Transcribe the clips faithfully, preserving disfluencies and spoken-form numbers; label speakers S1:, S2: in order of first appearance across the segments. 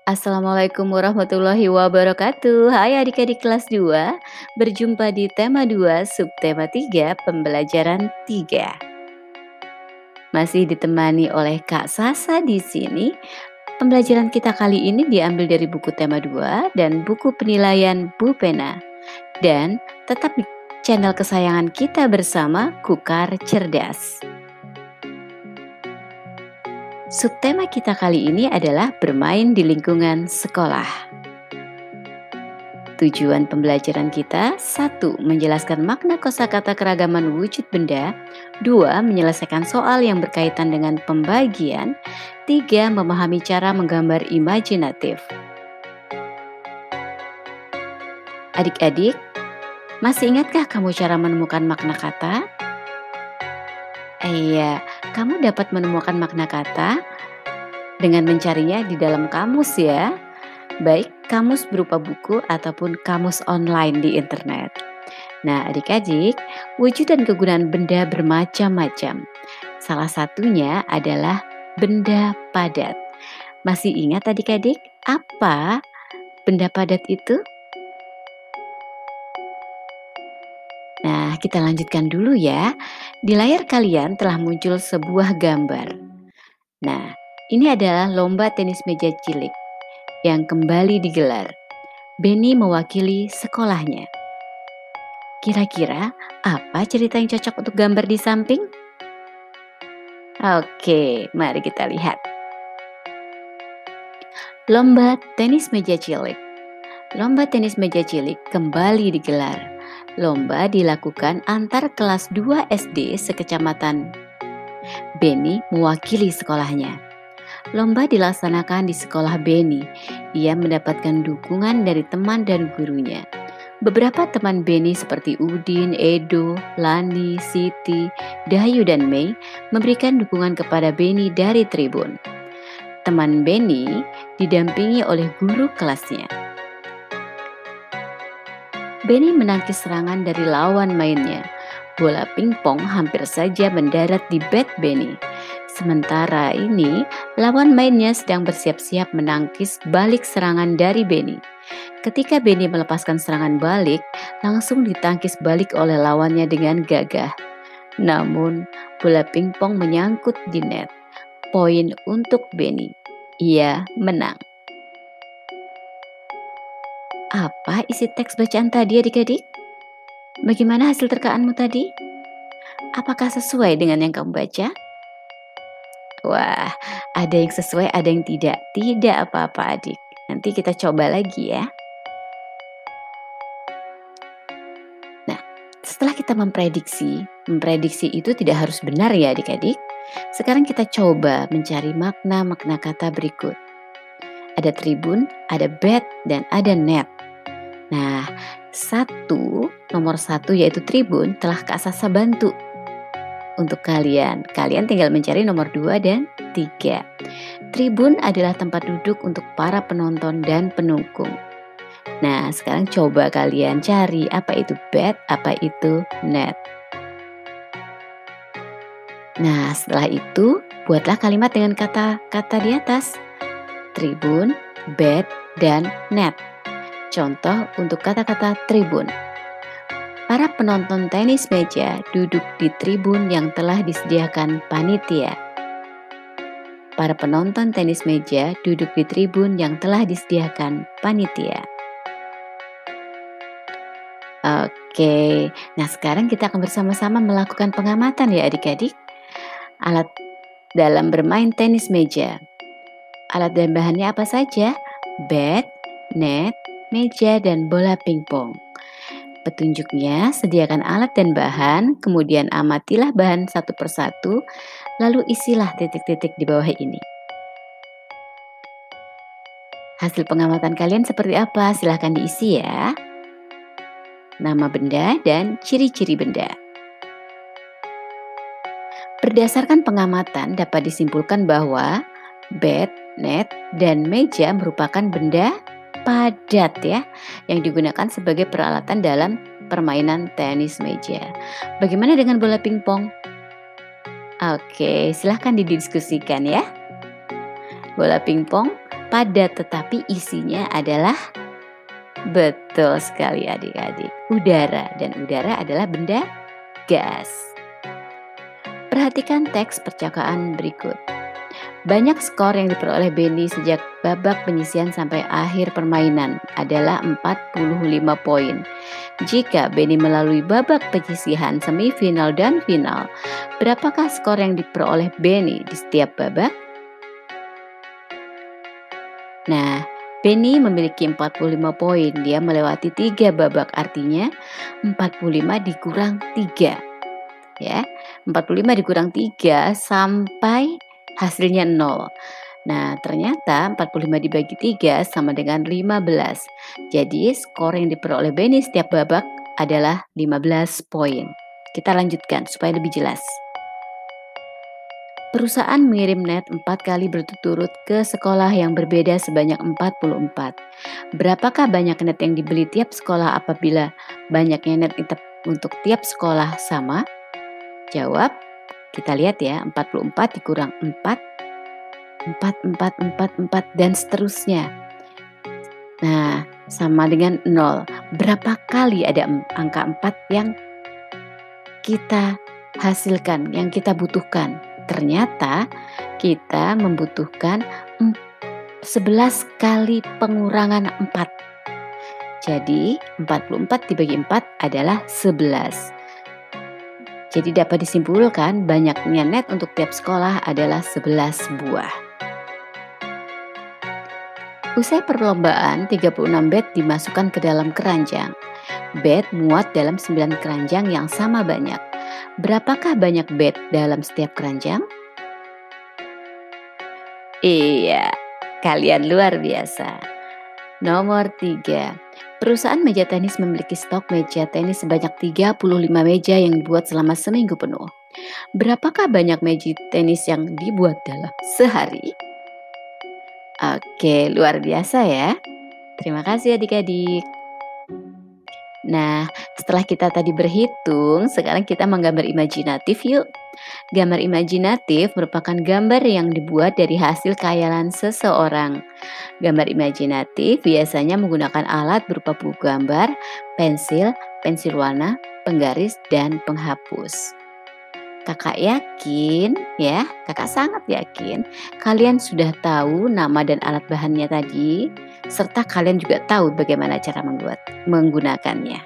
S1: Assalamualaikum warahmatullahi wabarakatuh. Hai adik-adik kelas dua, berjumpa di tema dua, subtema tiga, pembelajaran tiga. Masih ditemani oleh Kak Sasa di sini. Pembelajaran kita kali ini diambil dari buku tema dua dan buku penilaian Bu Pena. Dan tetap di channel kesayangan kita bersama, Kukar Cerdas. Subtema kita kali ini adalah bermain di lingkungan sekolah. Tujuan pembelajaran kita: satu. Menjelaskan makna kosakata keragaman wujud benda. Dua. Menyelesaikan soal yang berkaitan dengan pembagian. Tiga. Memahami cara menggambar imajinatif. Adik-adik, masih ingatkah kamu cara menemukan makna kata? Iya, kamu dapat menemukan makna kata dengan mencarinya di dalam kamus ya, baik kamus berupa buku ataupun kamus online di internet. Nah adik-adik, wujud dan kegunaan benda bermacam-macam. Salah satunya adalah benda padat. Masih ingat adik-adik apa benda padat itu? Nah, kita lanjutkan dulu ya. Di layar kalian telah muncul sebuah gambar. Nah, ini adalah lomba tenis meja cilik yang kembali digelar. Benny mewakili sekolahnya. Kira-kira apa cerita yang cocok untuk gambar di samping? Oke, mari kita lihat. Lomba tenis meja cilik. Lomba tenis meja cilik kembali digelar. Lomba dilakukan antar kelas dua S D sekecamatan. Benny mewakili sekolahnya. Lomba dilaksanakan di sekolah Benny. Ia mendapatkan dukungan dari teman dan gurunya. Beberapa teman Benny seperti Udin, Edo, Lani, Siti, Dayu, dan Mei memberikan dukungan kepada Benny dari tribun. Teman Benny didampingi oleh guru kelasnya. Benny menangkis serangan dari lawan mainnya. Bola pingpong hampir saja mendarat di bat Benny. Sementara ini, lawan mainnya sedang bersiap-siap menangkis balik serangan dari Benny. Ketika Benny melepaskan serangan balik, langsung ditangkis balik oleh lawannya dengan gagah. Namun, bola pingpong menyangkut di net. Poin untuk Benny. Ia menang. Apa isi teks bacaan tadi adik-adik? Bagaimana hasil terkaanmu tadi? Apakah sesuai dengan yang kamu baca? Wah, ada yang sesuai, ada yang tidak. Tidak apa-apa adik. Nanti kita coba lagi ya. Nah, setelah kita memprediksi, memprediksi itu tidak harus benar ya adik-adik. Sekarang kita coba mencari makna-makna kata berikut. Ada tribun, ada bat, dan ada net. Nah, satu, nomor satu yaitu tribun telah Kak Sasa bantu untuk kalian. Kalian tinggal mencari nomor dua dan tiga. Tribun adalah tempat duduk untuk para penonton dan pendukung. Nah, sekarang coba kalian cari apa itu bat, apa itu net. Nah, setelah itu buatlah kalimat dengan kata-kata di atas. Tribun, bat, dan net. Contoh untuk kata-kata tribun. Para penonton tenis meja duduk di tribun yang telah disediakan panitia. Para penonton tenis meja duduk di tribun yang telah disediakan panitia. Oke, nah sekarang kita akan bersama-sama melakukan pengamatan ya adik-adik. Alat dalam bermain tenis meja. Alat dan bahannya apa saja? Bat, net, meja, dan bola pingpong. Petunjuknya, sediakan alat dan bahan, kemudian amatilah bahan satu persatu, lalu isilah titik-titik di bawah ini. Hasil pengamatan kalian seperti apa? Silahkan diisi ya. Nama benda dan ciri-ciri benda. Berdasarkan pengamatan dapat disimpulkan bahwa bat, net, dan meja merupakan benda padat ya, yang digunakan sebagai peralatan dalam permainan tenis meja. Bagaimana dengan bola pingpong? Oke, silahkan didiskusikan ya. Bola pingpong padat tetapi isinya adalah betul sekali adik-adik, udara, dan udara adalah benda gas. Perhatikan teks percakapan berikut. Banyak skor yang diperoleh Benny sejak babak penyisihan sampai akhir permainan adalah empat puluh lima poin. Jika Benny melalui babak penyisihan, semifinal, dan final, berapakah skor yang diperoleh Benny di setiap babak? Nah, Benny memiliki empat puluh lima poin. Dia melewati tiga babak, artinya empat puluh lima dikurang tiga. Ya, empat puluh lima dikurang tiga sampai hasilnya nol. Nah, ternyata empat puluh lima dibagi tiga sama dengan lima belas. Jadi, skor yang diperoleh Benny setiap babak adalah lima belas poin. Kita lanjutkan supaya lebih jelas. Perusahaan mengirim net empat kali berturut-turut ke sekolah yang berbeda sebanyak empat puluh empat. Berapakah banyak net yang dibeli tiap sekolah apabila banyaknya net untuk tiap sekolah sama? Jawab, kita lihat ya, empat puluh empat dikurang empat, empat, empat, empat, empat, dan seterusnya. Nah, sama dengan nol. Berapa kali ada angka empat yang kita hasilkan, yang kita butuhkan? Ternyata kita membutuhkan sebelas kali pengurangan empat. Jadi empat puluh empat dibagi empat adalah sebelas. Jadi dapat disimpulkan banyaknya net untuk tiap sekolah adalah sebelas buah. Usai perlombaan, tiga puluh enam bed dimasukkan ke dalam keranjang. Bed muat dalam sembilan keranjang yang sama banyak. Berapakah banyak bed dalam setiap keranjang? Iya, kalian luar biasa. Nomor tiga. Perusahaan meja tenis memiliki stok meja tenis sebanyak tiga puluh lima meja yang dibuat selama seminggu penuh. Berapakah banyak meja tenis yang dibuat dalam sehari? Oke, luar biasa ya. Terima kasih adik-adik. Nah, setelah kita tadi berhitung, sekarang kita menggambar imajinatif yuk. Gambar imajinatif merupakan gambar yang dibuat dari hasil khayalan seseorang. Gambar imajinatif biasanya menggunakan alat berupa buku gambar, pensil, pensil warna, penggaris, dan penghapus. Kakak yakin, ya, kakak sangat yakin kalian sudah tahu nama dan alat bahannya tadi, serta kalian juga tahu bagaimana cara membuat menggunakannya.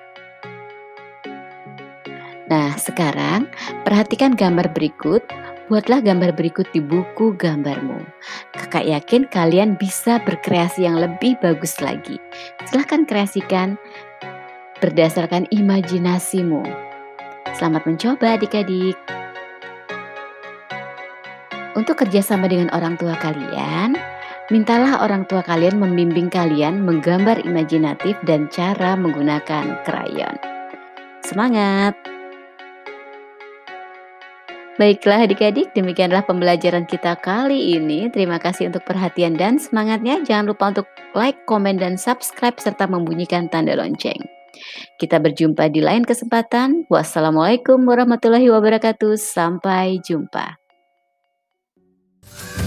S1: Nah, sekarang perhatikan gambar berikut. Buatlah gambar berikut di buku gambarmu. Kakak yakin kalian bisa berkreasi yang lebih bagus lagi. Silahkan kreasikan berdasarkan imajinasimu. Selamat mencoba adik-adik. Untuk kerjasama dengan orang tua kalian, mintalah orang tua kalian membimbing kalian menggambar imajinatif dan cara menggunakan krayon. Semangat! Baiklah adik-adik, demikianlah pembelajaran kita kali ini. Terima kasih untuk perhatian dan semangatnya. Jangan lupa untuk like, komen, dan subscribe serta membunyikan tanda lonceng. Kita berjumpa di lain kesempatan. Wassalamualaikum warahmatullahi wabarakatuh. Sampai jumpa.